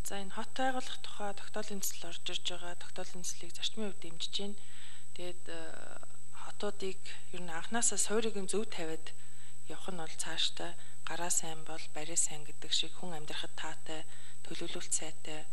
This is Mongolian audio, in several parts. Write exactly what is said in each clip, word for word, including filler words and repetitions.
За энэ хот байгуулах тухай тогтоолын төсөл орж ирж байгаа. Тогтоолын төслийг зарчмын хувьд дэмжиж байна. Тэгээд хотуудыг ер нь анханасаа суурийг нь зөв тавиад явах нь бол цаашдаа гараа сайн бол барээ сайн гэдэг шиг хүн амьдрахад таатай, төлөвлөлт сайтай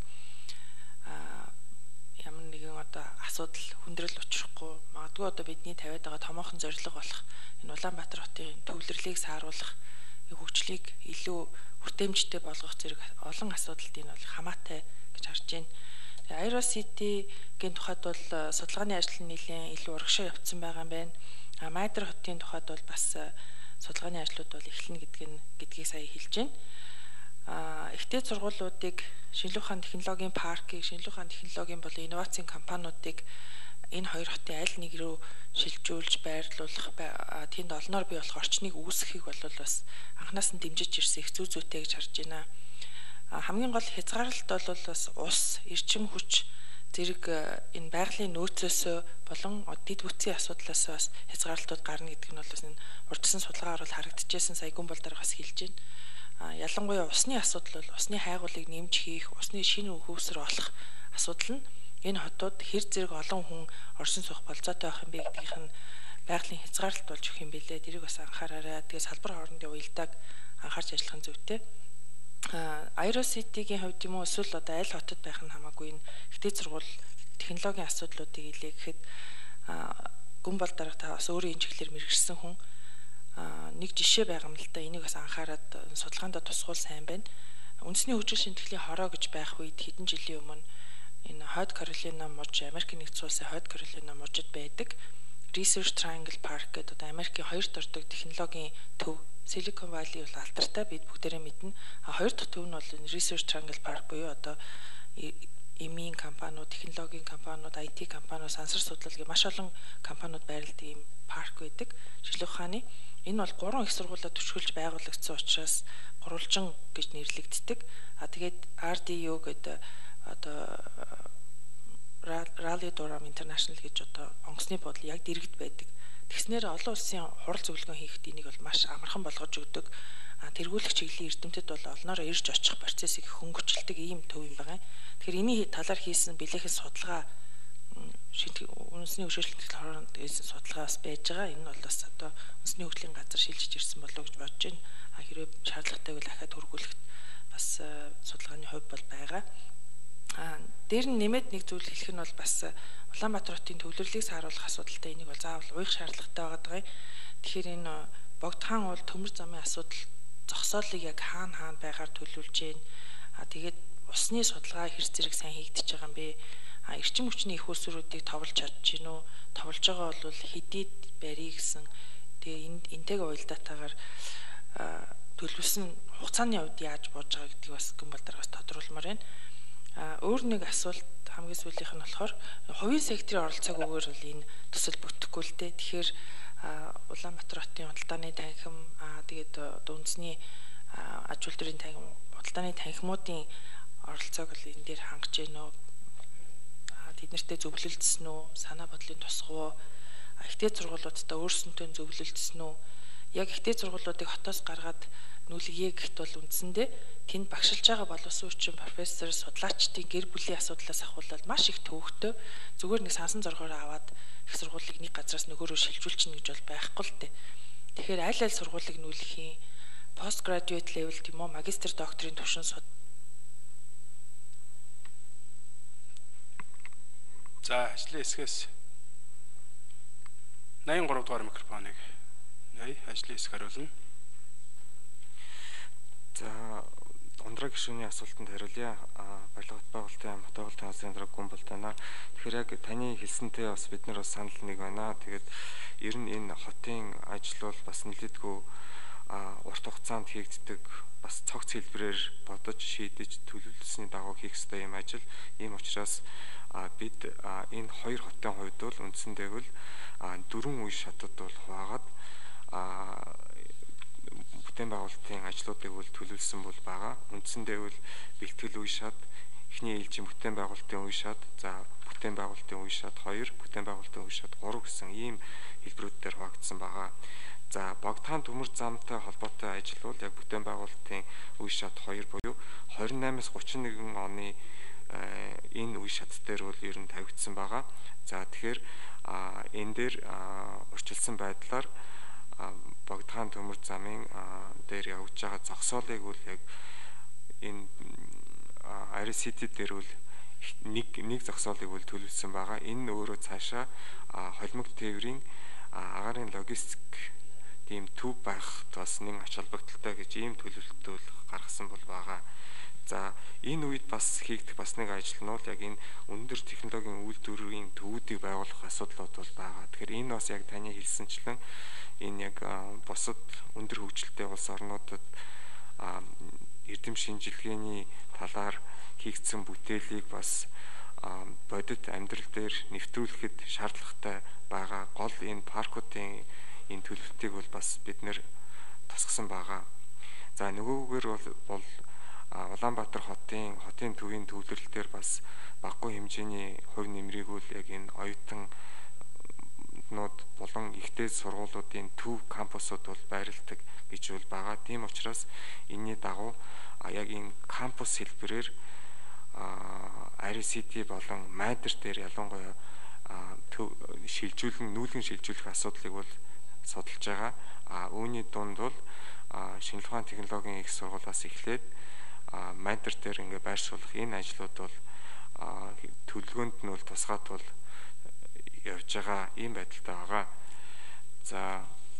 а ямар нэгэн одоо асуудал хүндрэл учрахгүй магадгүй одоо бидний тавиад байгаа томоохон зорилго болох энэ Улаанбаатар хотын төвлөрлийг сааруулах, хөгжлийг илүү хүртээмжтэй болгох зэрэг олон асуудалд энэ бол хамаатай гэж харж байна. Тэгээ Аэросити-гийн тухайд бол судалгааны ажил нь нэлээд илүү урагшаа явцсан байгаа юм байна. А Майдар хотын тухайд бол бас судалгааны ажлууд бол эхэлнэ гэдгийг гэдгийг сая хэлж байна. А ихтэй сургуулиудыг шинжлэх ухааны технологийн паркийг, шинжлэх ухааны технологийн болон инновацийн компаниудыг энэ хоёр хотын аль нэг рүү шилжүүлж байрлуулах, тэнд олноор бий болох орчныг үүсгэхийг бол бас анханаас нь дэмжиж ирсэн их зүй зүйтэй гэж харж байна. Хамгийн гол хязгаарлалт бол бас ус, эрчим хүч зэрэг энэ байгалийн нөөцөөс болон дид бүтцийн асуудлаас бас хязгаарлалтууд гарна гэдэг нь бол бас энэ урьдчилан судалгаагаар бол харагдчихсэн, сая гүн бол дараа бас хэлж байна. Ялангуяа усны асуудал бол усны хайгуулыг нэмж хийх, усны шинэ хөөсөр олох асуудал нь энэ хотод хэр зэрэг олон хүн оршин суух болцоотой байх юм бэ гэдгийнх нь байгалийн хязгаарлалт болж өгөх юм билээ. Тэрийг бас анхаараарай. Тэгээ салбар хоорондын уялдааг анхаарч ажиллах нь зүйтэй. Аэроситигийн хувьд юм уу эсвэл одоо аль хотод байх нь хамаагүй энэ ихтэй сургууль технологийн асуудлуудыг илээ гэхэд гүн бол дараа та бас өөрийн чиглэлээр мэргэжсэн хүн нэг жишээ байгаа юм л да. Энийг бас анхаарад судалгаанд тусгуул сайн байна. Үндэсний хөгжил шинжилгээний хороо гэж байх үед хэдэн жилийн өмнө энэ Хойд Каролина муж, Америкийн нэгдсэн улсын Хойд Каролина мужид байдаг Research Triangle Park гэдэг одоо Америкийн хоёрт ордог технологийн төв Silicon Valley бол алдартай, бид бүгдээрээ мэднэ. А хоёр дахь төв нь бол энэ Research Triangle Park буюу одоо эмийн компаниуд, технологийн компаниуд, ай ти компаниуд, сансар судлалын маш олон компаниуд байрладаг ийм парк байдаг. Шинжлэх ухааны энэ бол гурван их сургуулиуд төчгөлж байгуулагдсан учраас гурвалжин гэж нэрлэгддэг. А тэгээд ар ди ю гэдэг одоо Rally Durham International гэж одоо онгоцны бодол яг дэрэгд байдаг. Тэгснээр олон улсын хурал зөвлөгөө хийхэд энийг бол маш амархан болгож өгдөг. Тэргүүлэх чиглэлийн эрдэмтэд бол олноор ирж очих процессыг хөнгөчлөдөг ийм төв юм байна. Тэгэхээр энэний талаар хийсэн бэлээхэн судалгаа үндэсний хөгжлийн хооронд хийсэн судалгаа бас байж байгаа. Энэ нь бол бас одоо үндэсний хөгжлийн газар шилжиж ирсэн болов уу гэж бодож байна. Хэрвээ шаардлагатай бол ахаад хөргүүлэхэд бас судалгааны хувь бол байгаа. А дээр нь нэмээд нэг зүйл хэлэх нь бол бас Улаанбаатар хотын төвлөрлийг сааруулах асуудалтай энийг бол заавал уух шаардлагатай байгаа. Тэгэхээр энэ Богдхан уул төмөр замын асуудал зогсоолыг яг хаана хаана байгаар төлөвлөж байна. А тэгээд усны судалгаа хэр зэрэг сайн хийгдэж байгаа юм бэ? А эрчим хүчний их усруудыг товлж чадж гин үү? Товлж байгаа бол хэдийд барий гэсэн. Тэгээ энтэйгээ уялдаатайгаар төлөвлөсөн хугацааны хувьд яаж бодож байгаа гэдгийг бас гүн бол дараагаас тодруулмаар байна. А өөр нэг асуулт хамгийн сүүлийнх нь болохоор хувийн секторын оролцоог өгөөр бол энэ төсөл бүтэхгүй л дээ. Тэгэхээр Улаанбаатар хотын худалдааны танхим аа тэгээд үндэсний аж үйлдвэрийн танхим, худалдааны танхимуудын оролцоог л энэ дээр хангаж гэнэ үү? Аа тэд нартэй зөвлөлдсөн үү? Санаа бодлын тусгуу ихтэй сургуулиудтай өөрсөнтэй зөвлөлдсөн үү? Яг ихтэй сургуулиудыг хотоос гаргаад нүүлгийе гэхт бол үндсэндээ тэнд багшилж байгаа боловсон хүчин профессор, судлаачдын гэр бүлийн асуудлаас ахвал маш их төвөгтэй зүгээр нэг сансан зоргоор аваад их сургуулийг нэг газраас нөгөөрөө шилжүүлчихнэ гэж бол байхгүй л дээ. Тэгэхээр аль аль сургуулийг нүүлгэхийн пост graduate level тийм үү, магистр докторийн түвшин суд. За ажлын хэсгээс найман гурав дугаар микрофоныг нэй ажлын хэсэг хариулна. За ундраа гишүүний асуултанд хариулъя. Баялагт байгуулалтын аймаг байгуулалтын хасын дарга гүн бол тана. Тэгэхээр яг таны хэлсэнтэй бас бид нар бас санал нэг байна. Тэгээд ер нь энэ хотын ажил бол бас нэлээдгүй урт хугацаанд хийгддэг, бас цогц хэлбэрээр бодож шийдэж төлөвлөсний дагуу хийх ёстой юм ажил. Ийм учраас бид энэ хоёр хотын хувьд бол үндсэндээ бол дөрвөн үе шатад бол хуваагаад бүтээн байгуулалтын ажлуудыг бол төлөвлөсөн бол байгаа. Үндсэндээ бол бэлтгэл үе шат, эхний ээлжийн бүтээн байгуулалтын үе шат, за бүтээн байгуулалтын үе шат хоёр, бүтээн байгуулалтын үе шат гурав гэсэн ийм хэлбэрүүд дээр хуваагдсан байгаа. За Богдхан төмөр замтай холбоотой ажил бол яг бүтээн байгуулалтын үе шат хоёр буюу двадцать восемнаас тридцать и один оны энэ үе шат дээр бол ер нь тавигдсан байгаа. За тэгэхээр энэ дээр урьдчилсан байдлаар Богдхан төмөр замын дээр явж байгаа зогсоолыг бол яг энэ ар эс си ди дээр бол нэг нэг зогсоолыг бол төлөвлөсөн байгаа. Энэ өөрөө цаашаа холимог тээврийн агаарын логистик тийм төв байх бас нэг ач холбогдолтой гэж ийм төлөвлөлт бол гаргасан бол байгаа. За энэ үед бас хийгдэх бас нэг ажил нь бол яг энэ өндөр технологийн үйлдвэрийн төвүүдийг байгуулах асуудлууд бол байгаа. Тэгэхээр энэ бас яг таны хэлсэнчлэн энэ яг бусад өндөр хөгжилтэй улс орнуудад эрдэм шинжилгээний талаар хийгдсэн бүтээлийг бас бодит амьдрал дээр нэвтрүүлэхэд шаардлагатай байгаа. Гол энэ паркуудын энэ төлөвлөлтийг бол бас бид нэр тусгасан байгаа. За нөгөөгээр бол бол Улаанбаатар хотын хотын төвийн төвлөрөл дээр бас баггүй хэмжээний хувь нэмрийг үл яг энэ оюутан нууд болон ихтэй сургуулиудын төв кампусууд бол байрладаг гэж бол байгаа. Тийм учраас энэний дагуу яг энэ кампус хэлбэрээр ар эс си ди болон майдер дээр ялангуяа шилжүүлэн нүүлгэн шилжүүлэх асуудлыг бол судалж байгаа. А үүний дунд бол шинжилгээ ухааны технологийн их сургуулиас эхлээд майдер дээр ингээ байршуулах энэ ажлууд бол төлөвлөгөөнд нь бол тусгаад бол явж байгаа ийм байдалтай байгаа. За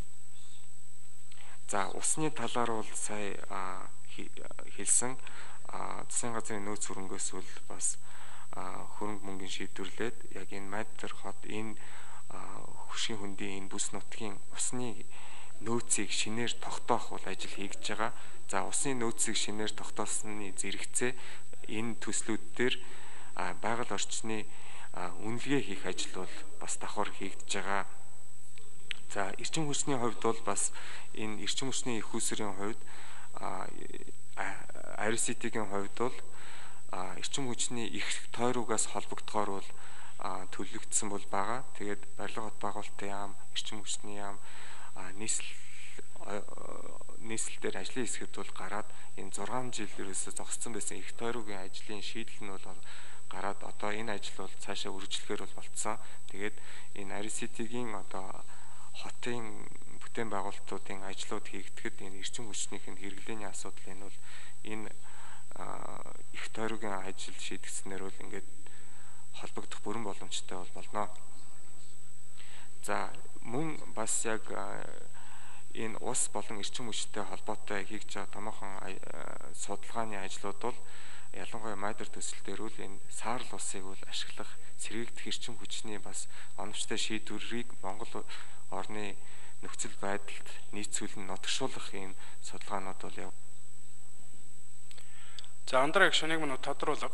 за усны талаар бол сая хэлсэн засгийн газрын нөөц хөрөнгөөс бол бас хөрөнгө мөнгөний шийдвэрлээд яг энэ майдер хот энэ хөшгийн хөндийн энэ бүс нутгийн усны нөөцийг шинээр тогтоох бол ажил хийгдэж байгаа. За усны нөөцийг шинээр тогтоосны зэрэгцээ энэ төслүүд дээр байгаль орчны үнэлгээ хийх ажил бол бас давхар хийгдэж байгаа. За эрчим хүчний хувьд бол бас энэ эрчим хүчний их усрын хувьд ар эс си ди-ийн хувьд бол эрчим хүчний их тойрогоос холбогдохоор бол төлөвлөгдсөн бол байгаа. Тэгээд барилга хот байгуулалтын яам, эрчим хүчний яам нийслэл нийслэл дээр ажлын хэсэгт бол гараад энэ зургаан жил ерөөсө зогссон байсан их тойрогийн ажлын шийдэл нь бол гараад одоо энэ ажил бол цаашаа үргэлжлэхээр бол болцсон. Тэгээд энэ ар эс си ди-ийн одоо хотын бүтээн байгуулалтуудын ажлууд хийгдэхэд энэ эрчим хүчнийх нь хэрэглээний асуудал энэ бол энэ их тойрогийн ажил шийдэгдснээр бол ингээд холбогдох бүрэн боломжтой бол болно. За мөн бас яг энэ ус болон эрчим хүчтэй холбоотой хийж байгаа томоохон судалгааны ажлууд бол ялангуяа майдер төсөл дээр үл энэ саарл усыг бол ашиглах сэргийгдэх эрчим хүчний бас оновчтой шийдвэрийг Монгол орны нөхцөл байдалд нийцүүлэн нотгшуулах энэ судалгаанууд бол яв. За Андрей гишүүнийг мөн тодруулга.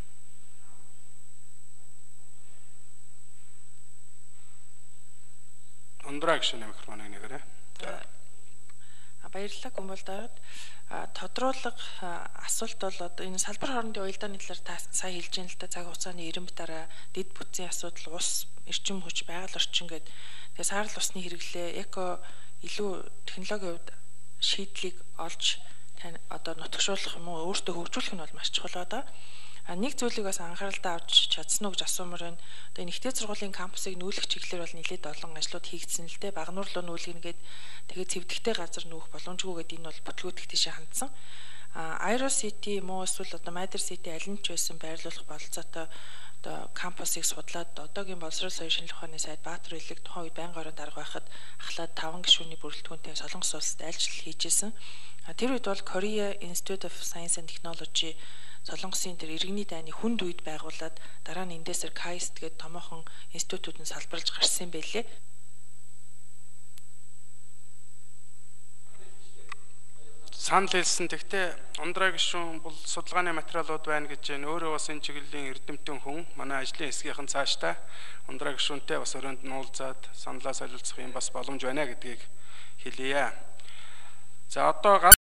Андрей гишүүний микрофоныг нэгээрэй. Баярлалаа Гүмболдоод тодруулга асуулт бол одоо энэ салбар хоорондын уялдааны талаар та сая хэлж ин л та цаг хугацааны ирэмб дараа дэд бүтцийн асуудал, ус, эрчим хүч, байгаль орчин гэдэг тэгээ саарл усны хэрэглээ эко илүү технологийн хувьд шийдлийг олж тань одоо нотгшуулах юм уу өөртөө хөгжүүлэх нь бол маш чухал одоо. А нэг зүйлийг бас анхааралтай авч чадсан уу гэж асуумаар байна. Одоо энэ ихтэй сургуулийн кампусыг нүүлгэх чиглэлээр бол нэлээд олон ажлууд хийгдсэн л дээ. Багнуурлуу нүүлгэнэ гээд тэгээд цэвдэгтэй газар нүүх боломжгүй гэдэг энэ бол бүтлгүүдх тийшээ хандсан. А Aero City муу эсвэл одоо Майдер City аль нь ч байсан байрлуулах бололцоотой одоо кампусыг судлаад одоогийн боловсрол соёлын шинжилгээ ухааны сайд Баатар хэлэг тухайн үед байнгын орон дарга байхад ахлаад таван гишүүний бүрэлдэхүүнтэй Солонгос улсад айлчлал хийжсэн. Тэр үед бол Korea Institute of Science and Technology Солонгосын тэр иргэний дайны хүнд үед байгуулад дараа нь эндээсэр KAIST гэдэг томоохон институтууд нь салбарлаж гарсан байлээ. Санал хэлсэн. Тэгтээ Ундраа гишүүн бол судалгааны материалууд байна гэж байна. Өөрөө бас энэ чиглэлийн эрдэмтэн хүн манай ажлын хэсгийнхэн цаашдаа Ундраа гишүүнтэй бас өрөөнд нь уулзаад саналаа солилцох юм бас боломж байна гэдгийг хэлье. За одоо